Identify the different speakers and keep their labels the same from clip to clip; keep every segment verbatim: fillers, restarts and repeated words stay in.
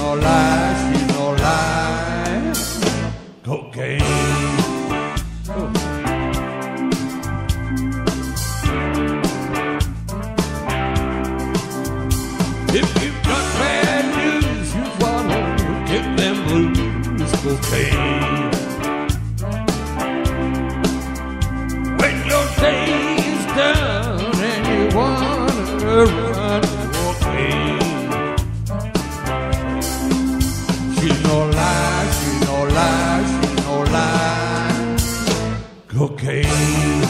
Speaker 1: no lie, she no lie. Cocaine. Oh. If you've got bad news, you wanna get them blues. Cocaine. When your day's done and you wanna run, cocaine. She no lie, she no lie, she no lie. Cocaine.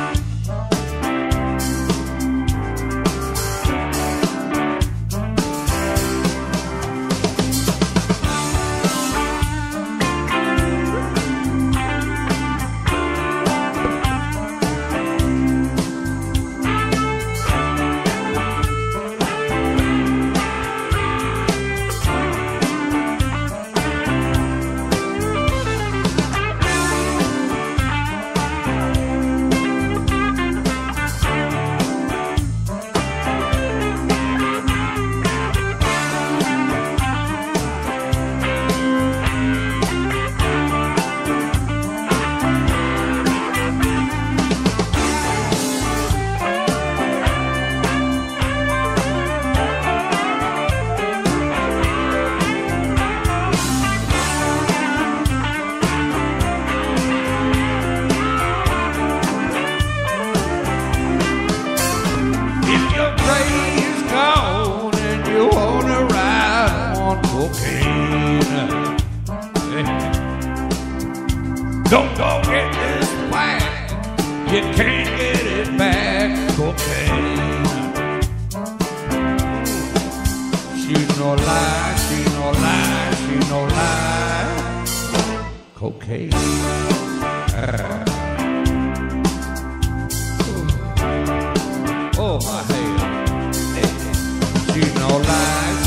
Speaker 1: Don't go get this whack, you can't get it back. Cocaine. She no lie, she no lie, she no lie. Cocaine. Ah. Oh, my head. She no lie.